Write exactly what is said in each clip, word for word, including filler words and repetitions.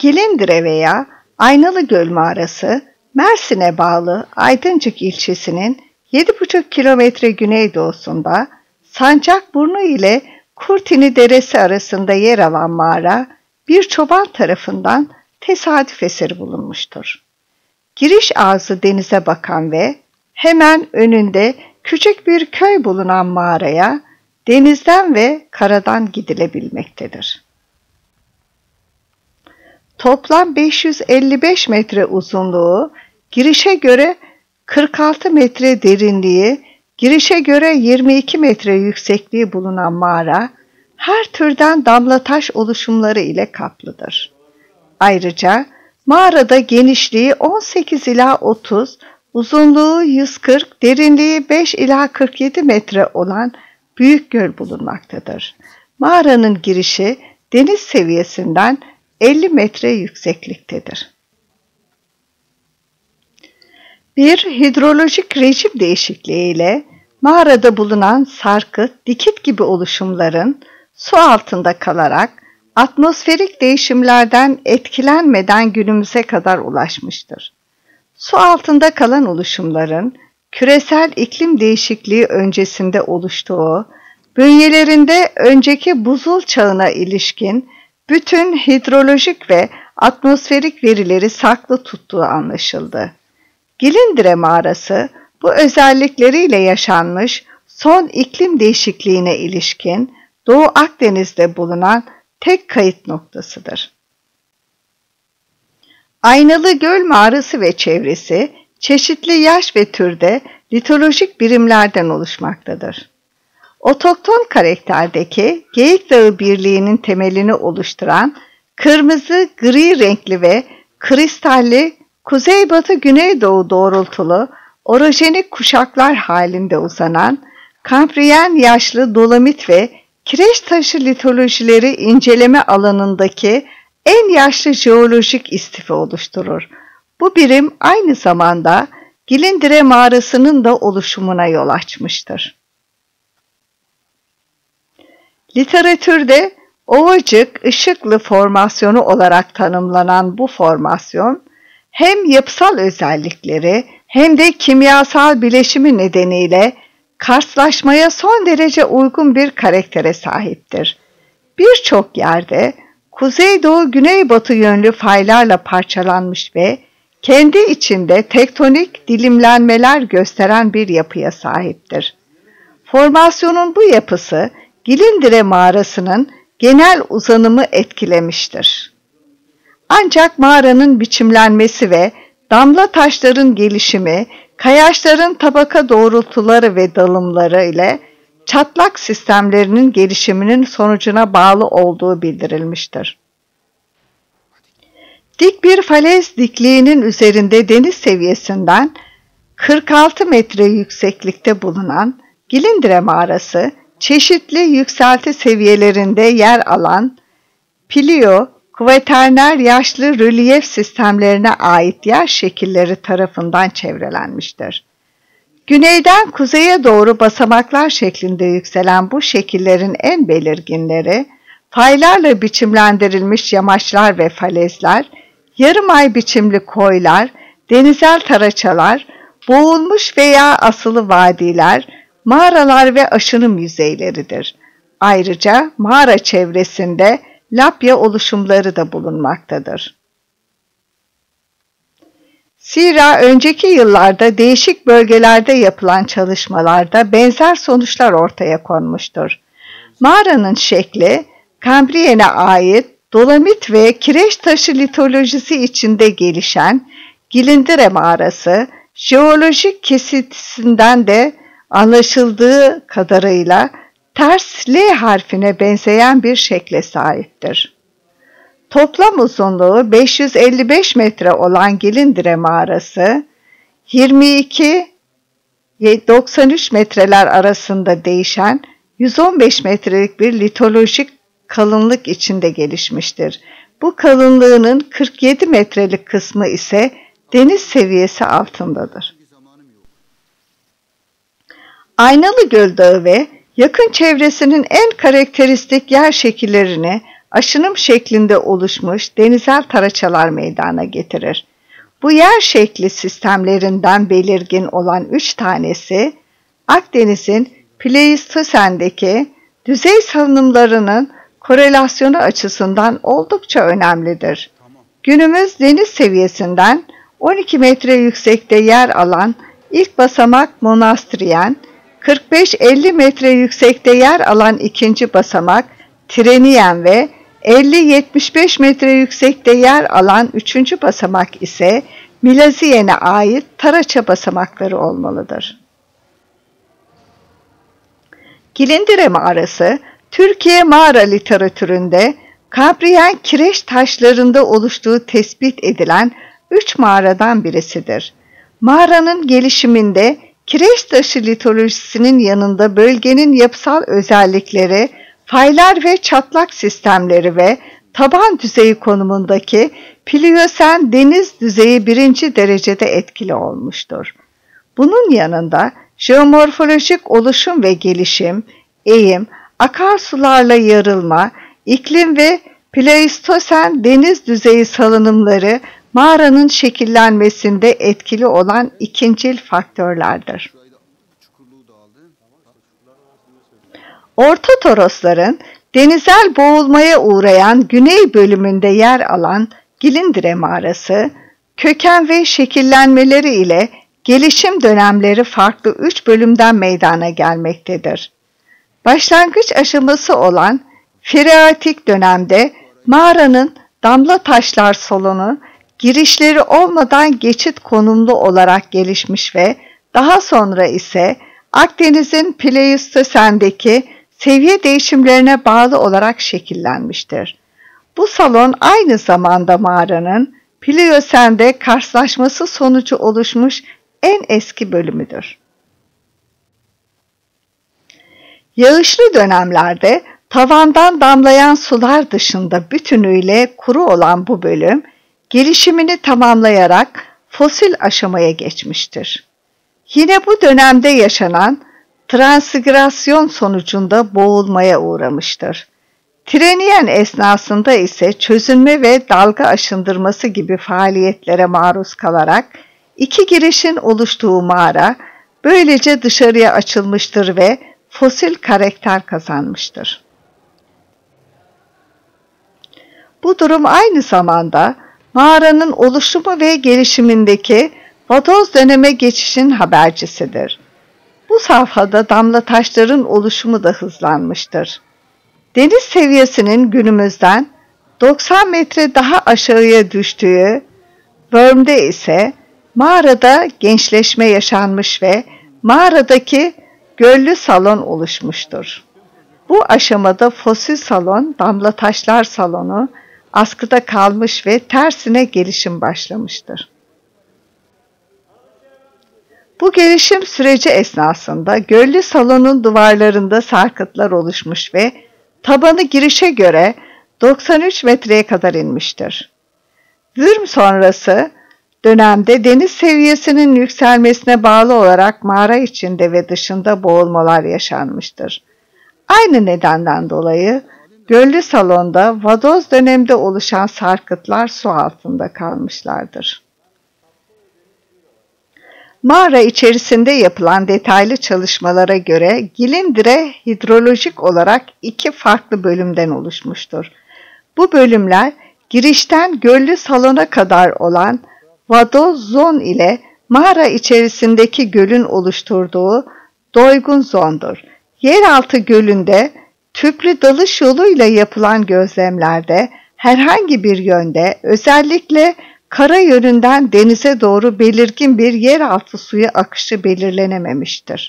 Gilindire veya Aynalıgöl Mağarası, Mersin'e bağlı Aydıncık ilçesinin yedi buçuk kilometre güneydoğusunda Sancakburnu ile Kurtini Deresi arasında yer alan mağara, bir çoban tarafından tesadüf eseri bulunmuştur. Giriş ağzı denize bakan ve hemen önünde küçük bir köy bulunan mağaraya denizden ve karadan gidilebilmektedir. Toplam beş yüz elli beş metre uzunluğu, girişe göre kırk altı metre derinliği, girişe göre yirmi iki metre yüksekliği bulunan mağara, her türden damla taş oluşumları ile kaplıdır. Ayrıca mağarada genişliği on sekiz ila otuz, uzunluğu yüz kırk, derinliği beş ila kırk yedi metre olan büyük göl bulunmaktadır. Mağaranın girişi deniz seviyesinden elli metre yüksekliktedir. Bir hidrolojik rejim değişikliği ile mağarada bulunan sarkıt, dikit gibi oluşumların su altında kalarak atmosferik değişimlerden etkilenmeden günümüze kadar ulaşmıştır. Su altında kalan oluşumların küresel iklim değişikliği öncesinde oluştuğu, bünyelerinde önceki buzul çağına ilişkin bütün hidrolojik ve atmosferik verileri saklı tuttuğu anlaşıldı. Gilindire Mağarası, bu özellikleriyle yaşanmış son iklim değişikliğine ilişkin Doğu Akdeniz'de bulunan tek kayıt noktasıdır. Aynalıgöl Mağarası ve çevresi, çeşitli yaş ve türde litolojik birimlerden oluşmaktadır. Otokton karakterdeki Geyik Dağı Birliği'nin temelini oluşturan kırmızı, gri renkli ve kristalli kuzeybatı-güneydoğu doğrultulu orojenik kuşaklar halinde uzanan Kambriyen yaşlı dolomit ve kireç taşı litolojileri inceleme alanındaki en yaşlı jeolojik istifi oluşturur. Bu birim aynı zamanda Gilindire Mağarası'nın da oluşumuna yol açmıştır. Literatürde Ovacık Işıklı formasyonu olarak tanımlanan bu formasyon, hem yapısal özellikleri hem de kimyasal bileşimi nedeniyle karslaşmaya son derece uygun bir karaktere sahiptir. Birçok yerde kuzeydoğu-güneybatı yönlü faylarla parçalanmış ve kendi içinde tektonik dilimlenmeler gösteren bir yapıya sahiptir. Formasyonun bu yapısı Gilindire Mağarası'nın genel uzanımı etkilemiştir. Ancak mağaranın biçimlenmesi ve damla taşların gelişimi, kayaçların tabaka doğrultuları ve dalımları ile çatlak sistemlerinin gelişiminin sonucuna bağlı olduğu bildirilmiştir. Dik bir falez dikliğinin üzerinde deniz seviyesinden kırk altı metre yükseklikte bulunan Gilindire Mağarası, çeşitli yükselti seviyelerinde yer alan Plio, Kuvaterner yaşlı rölyef sistemlerine ait yer şekilleri tarafından çevrelenmiştir. Güneyden kuzeye doğru basamaklar şeklinde yükselen bu şekillerin en belirginleri, faylarla biçimlendirilmiş yamaçlar ve falezler, yarım ay biçimli koylar, denizel taraçalar, boğulmuş veya asılı vadiler, mağaralar ve aşınım yüzeyleridir. Ayrıca mağara çevresinde lapya oluşumları da bulunmaktadır. Zira önceki yıllarda değişik bölgelerde yapılan çalışmalarda benzer sonuçlar ortaya konmuştur. Mağaranın şekli, Kambriyen'e ait dolomit ve kireç taşı litolojisi içinde gelişen Gilindire Mağarası, jeolojik kesitisinden de anlaşıldığı kadarıyla ters L harfine benzeyen bir şekle sahiptir. Toplam uzunluğu beş yüz elli beş metre olan Gilindire Mağarası, yirmi iki doksan üç metreler arasında değişen yüz on beş metrelik bir litolojik kalınlık içinde gelişmiştir. Bu kalınlığının kırk yedi metrelik kısmı ise deniz seviyesi altındadır. Aynalıgöl Dağı ve yakın çevresinin en karakteristik yer şekillerini aşınım şeklinde oluşmuş denizel taraçalar meydana getirir. Bu yer şekli sistemlerinden belirgin olan üç tanesi, Akdeniz'in Pleistosen'deki düzey salınımlarının korelasyonu açısından oldukça önemlidir. Günümüz deniz seviyesinden on iki metre yüksekte yer alan ilk basamak Monastriyen, kırk beş elli metre yüksekte yer alan ikinci basamak Treniyen ve elli yetmiş beş metre yüksekte yer alan üçüncü basamak ise Milaziyen'e ait Taraça basamakları olmalıdır. Gilindire mağarası, Türkiye mağara literatüründe Kambriyen kireç taşlarında oluştuğu tespit edilen üç mağaradan birisidir. Mağaranın gelişiminde kireç taşı litolojisinin yanında bölgenin yapısal özellikleri, faylar ve çatlak sistemleri ve taban düzeyi konumundaki Pliyosen deniz düzeyi birinci derecede etkili olmuştur. Bunun yanında jeomorfolojik oluşum ve gelişim, eğim, akarsularla yarılma, iklim ve Pleistosen deniz düzeyi salınımları mağaranın şekillenmesinde etkili olan ikincil faktörlerdir. Orta Torosların denizel boğulmaya uğrayan güney bölümünde yer alan Gilindire mağarası, köken ve şekillenmeleri ile gelişim dönemleri farklı üç bölümden meydana gelmektedir. Başlangıç aşaması olan Freatik dönemde mağaranın damla taşlar salonu, girişleri olmadan geçit konumlu olarak gelişmiş ve daha sonra ise Akdeniz'in Pleistosen'deki seviye değişimlerine bağlı olarak şekillenmiştir. Bu salon aynı zamanda mağaranın Pliyosen'de karşılaşması sonucu oluşmuş en eski bölümüdür. Yağışlı dönemlerde tavandan damlayan sular dışında bütünüyle kuru olan bu bölüm, gelişimini tamamlayarak fosil aşamaya geçmiştir. Yine bu dönemde yaşanan transigrasyon sonucunda boğulmaya uğramıştır. Treniyen esnasında ise çözünme ve dalga aşındırması gibi faaliyetlere maruz kalarak iki girişin oluştuğu mağara böylece dışarıya açılmıştır ve fosil karakter kazanmıştır. Bu durum aynı zamanda mağaranın oluşumu ve gelişimindeki vadoz döneme geçişin habercisidir. Bu safhada damla taşların oluşumu da hızlanmıştır. Deniz seviyesinin günümüzden doksan metre daha aşağıya düştüğü Worm'de ise mağarada gençleşme yaşanmış ve mağaradaki göllü salon oluşmuştur. Bu aşamada fosil salon, damla taşlar salonu askıda kalmış ve tersine gelişim başlamıştır. Bu gelişim süreci esnasında göllü salonun duvarlarında sarkıtlar oluşmuş ve tabanı girişe göre doksan üç metreye kadar inmiştir. Würm sonrası dönemde deniz seviyesinin yükselmesine bağlı olarak mağara içinde ve dışında boğulmalar yaşanmıştır. Aynı nedenden dolayı göllü salonda vadoz dönemde oluşan sarkıtlar su altında kalmışlardır. Mağara içerisinde yapılan detaylı çalışmalara göre Gilindire hidrolojik olarak iki farklı bölümden oluşmuştur. Bu bölümler girişten göllü salona kadar olan vadoz zon ile mağara içerisindeki gölün oluşturduğu doygun zondur. Yeraltı gölünde tüplü dalış yoluyla yapılan gözlemlerde herhangi bir yönde, özellikle kara yönünden denize doğru belirgin bir yeraltı suyu akışı belirlenememiştir.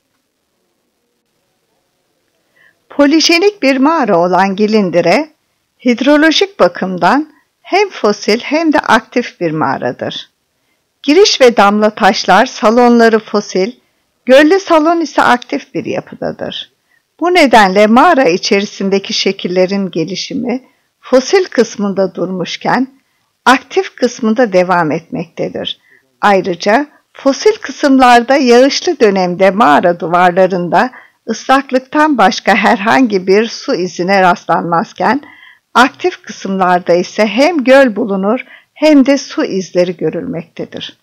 Polijenik bir mağara olan Gilindire, hidrolojik bakımdan hem fosil hem de aktif bir mağaradır. Giriş ve damla taşlar salonları fosil, göllü salon ise aktif bir yapıdadır. Bu nedenle mağara içerisindeki şekillerin gelişimi fosil kısmında durmuşken, aktif kısmında devam etmektedir. Ayrıca fosil kısımlarda yağışlı dönemde mağara duvarlarında ıslaklıktan başka herhangi bir su izine rastlanmazken, Aktif kısımlarda ise hem göl bulunur hem de su izleri görülmektedir.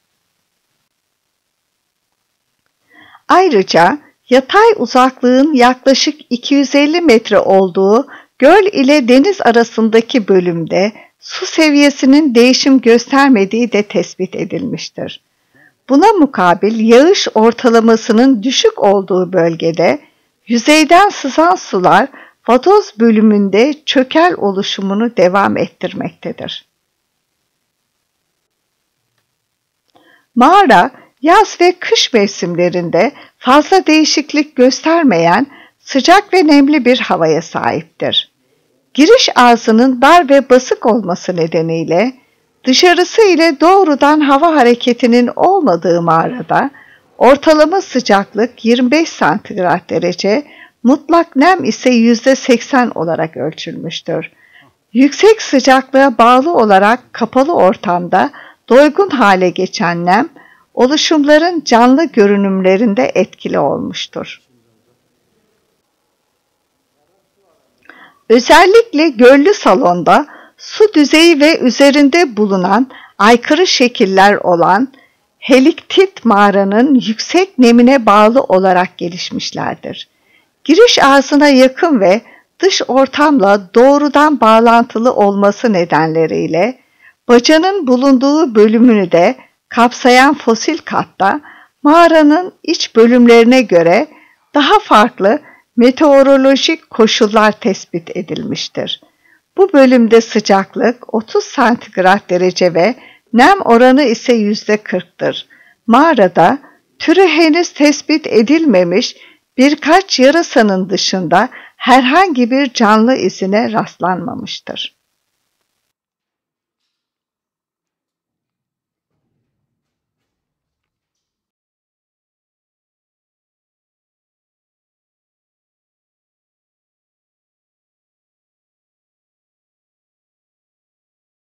Ayrıca yatay uzaklığın yaklaşık iki yüz elli metre olduğu göl ile deniz arasındaki bölümde su seviyesinin değişim göstermediği de tespit edilmiştir. Buna mukabil yağış ortalamasının düşük olduğu bölgede yüzeyden sızan sular vadoz bölümünde çökel oluşumunu devam ettirmektedir. Mağara, yaz ve kış mevsimlerinde fazla değişiklik göstermeyen sıcak ve nemli bir havaya sahiptir. Giriş ağzının dar ve basık olması nedeniyle dışarısı ile doğrudan hava hareketinin olmadığı mağarada ortalama sıcaklık yirmi beş santigrat derece, mutlak nem ise yüzde seksen olarak ölçülmüştür. Yüksek sıcaklığa bağlı olarak kapalı ortamda doygun hale geçen nem, oluşumların canlı görünümlerinde etkili olmuştur. Özellikle göllü salonda su düzeyi ve üzerinde bulunan aykırı şekiller olan heliktit mağaranın yüksek nemine bağlı olarak gelişmişlerdir. Giriş ağzına yakın ve dış ortamla doğrudan bağlantılı olması nedenleriyle bacanın bulunduğu bölümünü de kapsayan fosil katta mağaranın iç bölümlerine göre daha farklı meteorolojik koşullar tespit edilmiştir. Bu bölümde sıcaklık otuz santigrat derece ve nem oranı ise yüzde kırktır. Mağarada türü henüz tespit edilmemiş birkaç yarasanın dışında herhangi bir canlı izine rastlanmamıştır.